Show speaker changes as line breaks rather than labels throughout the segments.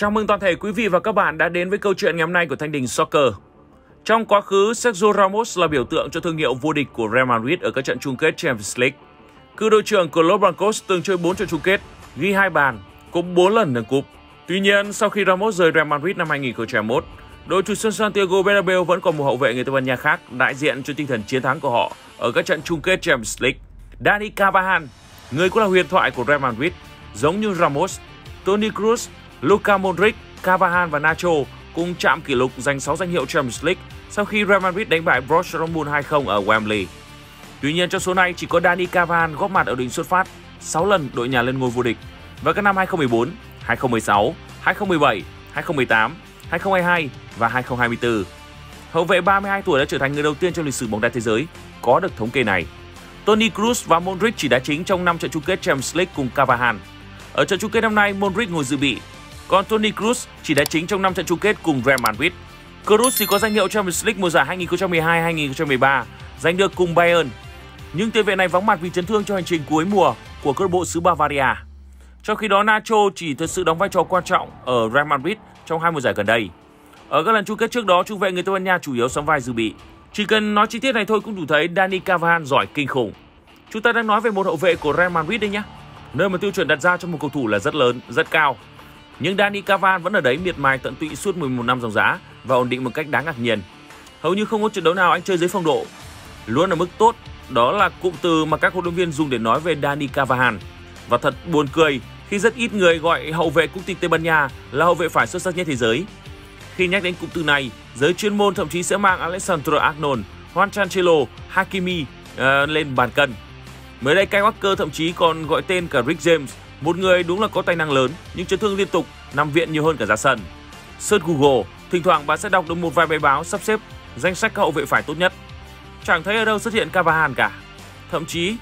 Chào mừng toàn thể quý vị và các bạn đã đến với câu chuyện ngày hôm nay của Thanh Đình Soccer. Trong quá khứ, Sergio Ramos là biểu tượng cho thương hiệu vô địch của Real Madrid ở các trận chung kết Champions League. Cựu đội trưởng của Los Blancos từng chơi 4 trận chung kết, ghi 2 bàn, cũng 4 lần nâng cúp. Tuy nhiên, sau khi Ramos rời Real Madrid năm 2001, đội chủ sân Santiago Bernabeu vẫn còn một hậu vệ người Tây Ban Nha khác đại diện cho tinh thần chiến thắng của họ ở các trận chung kết Champions League. Dani Carvajal, người cũng là huyền thoại của Real Madrid, giống như Ramos, Toni Kroos, Luka Modric, Carvajal và Nacho cùng chạm kỷ lục giành 6 danh hiệu Champions League sau khi Real Madrid đánh bại Borussia Dortmund 2-0 ở Wembley. Tuy nhiên trong số này chỉ có Dani Carvajal góp mặt ở đỉnh xuất phát 6 lần đội nhà lên ngôi vô địch vào các năm 2014, 2016, 2017, 2018, 2022 và 2024. Hậu vệ 32 tuổi đã trở thành người đầu tiên trong lịch sử bóng đá thế giới có được thống kê này. Toni Kroos và Modric chỉ đá chính trong 5 trận chung kết Champions League cùng Carvajal. Ở trận chung kết năm nay, Modric ngồi dự bị, còn Toni Kroos chỉ đá chính trong 5 trận chung kết cùng Real Madrid. Kroos thì có danh hiệu Champions League mùa giải 2012-2013 giành được cùng Bayern, nhưng tiền vệ này vắng mặt vì chấn thương cho hành trình cuối mùa của câu lạc bộ xứ Bavaria. Trong khi đó, Nacho chỉ thực sự đóng vai trò quan trọng ở Real Madrid trong 2 mùa giải gần đây. Ở các lần chung kết trước đó, trung vệ người Tây Ban Nha chủ yếu sắm vai dự bị. Chỉ cần nói chi tiết này thôi cũng đủ thấy Dani Carvajal giỏi kinh khủng. Chúng ta đang nói về một hậu vệ của Real Madrid đấy nhé, nơi mà tiêu chuẩn đặt ra cho một cầu thủ là rất lớn, rất cao. Nhưng Dani Carvajal vẫn ở đấy miệt mài tận tụy suốt 11 năm dòng giá và ổn định một cách đáng ngạc nhiên. Hầu như không có trận đấu nào anh chơi dưới phong độ, luôn ở mức tốt. Đó là cụm từ mà các huấn luyện viên dùng để nói về Dani Carvajal. Và thật buồn cười khi rất ít người gọi hậu vệ quốc tịch Tây Ban Nha là hậu vệ phải xuất sắc nhất thế giới. Khi nhắc đến cụm từ này, giới chuyên môn thậm chí sẽ mang Alexandre Arnold, Juan Cancelo, Hakimi lên bàn cân. Mới đây, Kyle Walker thậm chí còn gọi tên cả Rick James, một người đúng là có tài năng lớn nhưng chấn thương liên tục, nằm viện nhiều hơn cả ra sân. Search Google, thỉnh thoảng bạn sẽ đọc được một vài bài báo sắp xếp danh sách các hậu vệ phải tốt nhất. Chẳng thấy ở đâu xuất hiện Carvajal cả. Thậm chí,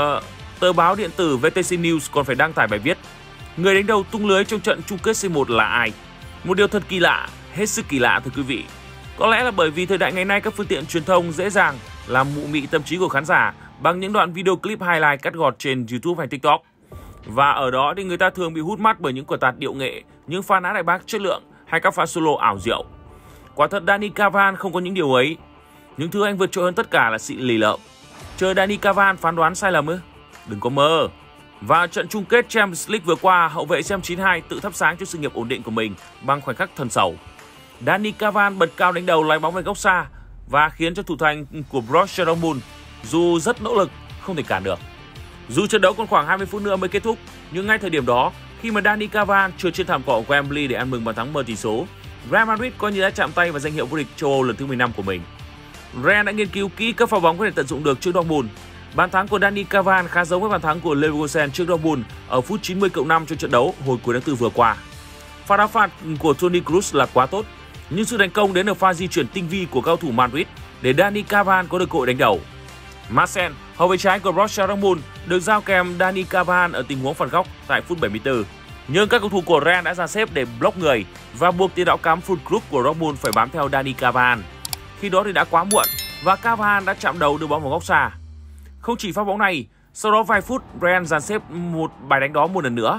tờ báo điện tử VTC News còn phải đăng tải bài viết người đánh đầu tung lưới trong trận chung kết C1 là ai. Một điều thật kỳ lạ, hết sức kỳ lạ thưa quý vị. Có lẽ là bởi vì thời đại ngày nay các phương tiện truyền thông dễ dàng làm mụ mị tâm trí của khán giả bằng những đoạn video clip highlight cắt gọt trên YouTube hay TikTok. Và ở đó thì người ta thường bị hút mắt bởi những quả tạt điệu nghệ, những pha đá đại bác chất lượng hay các pha solo ảo diệu. Quả thật Dani Carvajal không có những điều ấy. Những thứ anh vượt trội hơn tất cả là sự lì lợm. Chờ Dani Carvajal phán đoán sai lầm ư? Đừng có mơ. Và trận chung kết Champions League vừa qua, hậu vệ CM92 tự thắp sáng cho sự nghiệp ổn định của mình bằng khoảnh khắc thần sầu. Dani Carvajal bật cao đánh đầu lái bóng về góc xa và khiến cho thủ thành của Borussia Dortmund dù rất nỗ lực không thể cản được. Dù trận đấu còn khoảng 20 phút nữa mới kết thúc, nhưng ngay thời điểm đó, khi mà Dani Carvajal trượt trên thảm cỏ Wembley để ăn mừng bàn thắng mở tỷ số, Real Madrid coi như đã chạm tay vào danh hiệu vô địch châu Âu lần thứ 15 của mình. Real đã nghiên cứu kỹ các pha bóng có thể tận dụng được trước Dortmund. Bàn thắng của Dani Carvajal khá giống với bàn thắng của Leverkusen trước Dortmund ở phút 90+5 trong trận đấu hồi cuối tháng 4 vừa qua. Pha đá phạt của Toni Kroos là quá tốt, nhưng sự thành công đến ở pha di chuyển tinh vi của cao thủ Madrid để Dani Carvajal có được cơ hội đánh đầu. Marcel, hậu vệ trái của Borussia Dortmund, được giao kèm Dani Carvajal ở tình huống phạt góc tại phút 74. Nhưng các cầu thủ của Real đã ra xếp để block người và buộc tiền đạo cắm Füllkrug của Dortmund phải bám theo Dani Carvajal. Khi đó thì đã quá muộn và Carvajal đã chạm đầu đưa bóng vào góc xa. Không chỉ pha bóng này, sau đó vài phút Real dàn xếp một bài đánh đó một lần nữa.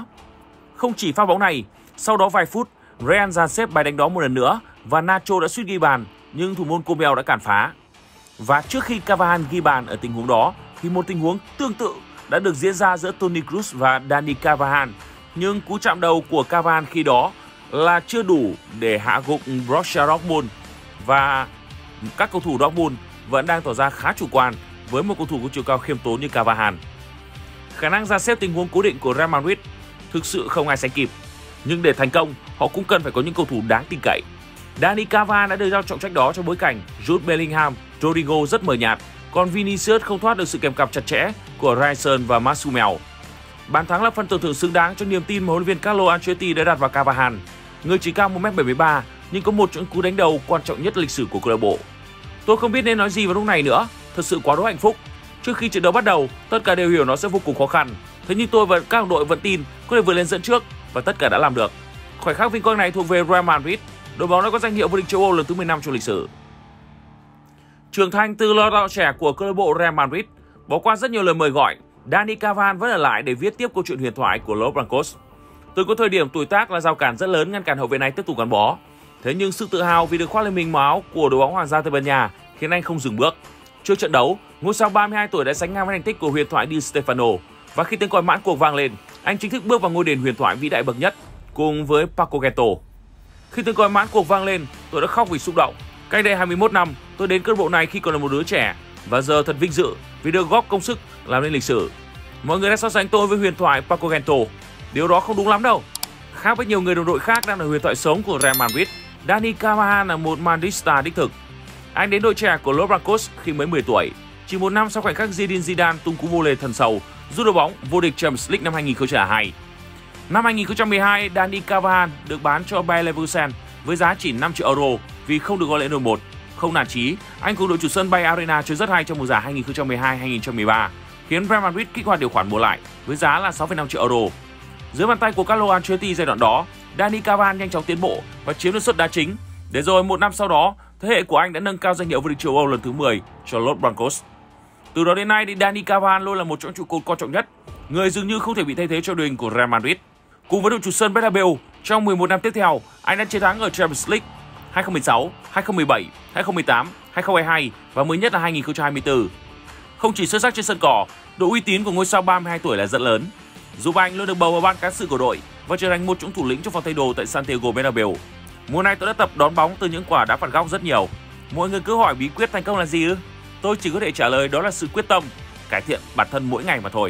Và Nacho đã suýt ghi bàn, nhưng thủ môn Comel đã cản phá. Và trước khi Carvajal ghi bàn ở tình huống đó, thì một tình huống tương tự đã được diễn ra giữa Toni Kroos và Dani Carvajal. Nhưng cú chạm đầu của Carvajal khi đó là chưa đủ để hạ gục Borussia Dortmund. Và các cầu thủ Dortmund vẫn đang tỏ ra khá chủ quan với một cầu thủ có chiều cao khiêm tốn như Carvajal. Khả năng ra xếp tình huống cố định của Real Madrid thực sự không ai sánh kịp. Nhưng để thành công, họ cũng cần phải có những cầu thủ đáng tin cậy. Dani Carvajal đã đưa ra trọng trách đó trong bối cảnh Jude Bellingham, Rodrigo rất mờ nhạt, còn Vinicius không thoát được sự kèm cặp chặt chẽ của Ryan và Masumel. Bàn thắng là phần tưởng thưởng xứng đáng cho niềm tin mà huấn luyện viên Carlo Ancelotti đã đặt vào Carvajal, người chỉ cao 1m73 nhưng có một trong cú đánh đầu quan trọng nhất lịch sử của câu lạc bộ. Tôi không biết nên nói gì vào lúc này nữa, thật sự quá đỗi hạnh phúc. Trước khi trận đấu bắt đầu, tất cả đều hiểu nó sẽ vô cùng khó khăn. Thế nhưng tôi và các đồng đội vẫn tin có thể vượt lên dẫn trước và tất cả đã làm được. Khoảnh khắc vinh quang này thuộc về Real Madrid, đội bóng đã có danh hiệu vô địch châu Âu lần thứ 15 trong lịch sử. Trưởng thành từ lò đạo trẻ của câu lạc bộ Real Madrid, bỏ qua rất nhiều lời mời gọi, Dani Carvajal vẫn ở lại để viết tiếp câu chuyện huyền thoại của Los Blancos. Từng có thời điểm tuổi tác là rào cản rất lớn ngăn cản hậu vệ này tiếp tục gắn bó. Thế nhưng sự tự hào vì được khoác lên mình màu áo của đội bóng Hoàng gia Tây Ban Nha khiến anh không dừng bước. Trước trận đấu, ngôi sao 32 tuổi đã sánh ngang với thành tích của huyền thoại Di Stefano, và khi tiếng còi mãn cuộc vang lên, anh chính thức bước vào ngôi đền huyền thoại vĩ đại bậc nhất cùng với Paco Gento. Khi tiếng còi mãn cuộc vang lên, tôi đã khóc vì xúc động. Cách đây 21 năm, tôi đến câu lạc bộ này khi còn là một đứa trẻ, và giờ thật vinh dự vì được góp công sức làm nên lịch sử. Mọi người đã so sánh tôi với huyền thoại Paco Gento. Điều đó không đúng lắm đâu. Khác với nhiều người đồng đội khác đang là huyền thoại sống của Real Madrid, Dani Carvajal là một Madridista đích thực. Anh đến đội trẻ của Los Blancos khi mới 10 tuổi, chỉ một năm sau khoảnh khắc Zinedine Zidane tung cú vô lề thần sầu giúp đội bóng vô địch Champions League năm 2002. Năm 2012, Dani Carvajal được bán cho Bayer Leverkusen với giá chỉ 5 triệu euro vì không được gọi lên đội 1. Không nản chí, anh cùng đội chủ sân Bay Arena chơi rất hay trong mùa giải 2012-2013, khiến Real Madrid kích hoạt điều khoản mua lại với giá là 6,5 triệu euro. Dưới bàn tay của Carlo Ancelotti giai đoạn đó, Dani Carvajal nhanh chóng tiến bộ và chiếm được suất đá chính. Để rồi một năm sau đó, thế hệ của anh đã nâng cao danh hiệu vô địch châu Âu lần thứ 10 cho Los Blancos. Từ đó đến nay, thì Dani Carvajal luôn là một trong trụ cột quan trọng nhất, người dường như không thể bị thay thế cho đội hình của Real Madrid. Cùng với đội chủ sân Bernabeu, trong 11 năm tiếp theo, anh đã chiến thắng ở Champions League 2016, 2017, 2018, 2022 và mới nhất là 2024. Không chỉ xuất sắc trên sân cỏ, độ uy tín của ngôi sao 32 tuổi là rất lớn, giúp anh luôn được bầu vào ban cán sự của đội và trở thành một trong thủ lĩnh trong phòng thay đồ tại Santiago Bernabeu. Mùa này tôi đã tập đón bóng từ những quả đá phạt góc rất nhiều. Mọi người cứ hỏi bí quyết thành công là gì ư? Tôi chỉ có thể trả lời đó là sự quyết tâm, cải thiện bản thân mỗi ngày mà thôi.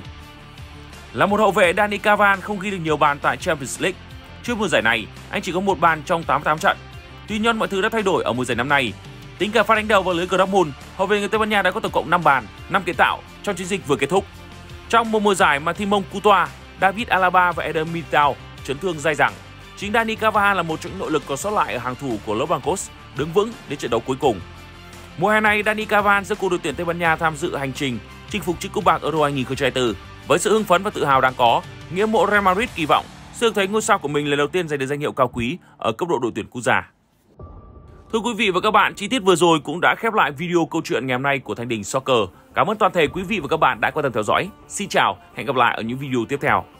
Là một hậu vệ, Dani Carvajal không ghi được nhiều bàn tại Champions League. Trước mùa giải này, anh chỉ có 1 bàn trong 88 trận. Tuy nhiên, mọi thứ đã thay đổi ở mùa giải năm nay. Tính cả pha đánh đầu vào lưới Dortmund, hậu vệ người Tây Ban Nha đã có tổng cộng 5 bàn, 5 kiến tạo trong chiến dịch vừa kết thúc. Trong một mùa giải mà Thibaut Courtois, David Alaba và Eder Militao chấn thương dai dẳng, chính Dani Carvajal là một trong những nội lực còn sót lại ở hàng thủ của Los Blancos, đứng vững đến trận đấu cuối cùng. Mùa hè này, Dani Carvajal dẫn cùng đội tuyển Tây Ban Nha tham dự hành trình chinh phục chiếc cúp bạc Euro 2024 với sự hưng phấn và tự hào đáng có. Nghĩa mộ Real Madrid kỳ vọng sẽ được thấy ngôi sao của mình lần đầu tiên giành được danh hiệu cao quý ở cấp độ đội tuyển quốc gia. Thưa quý vị và các bạn, chi tiết vừa rồi cũng đã khép lại video câu chuyện ngày hôm nay của Thanh Đình Soccer. Cảm ơn toàn thể quý vị và các bạn đã quan tâm theo dõi. Xin chào, hẹn gặp lại ở những video tiếp theo.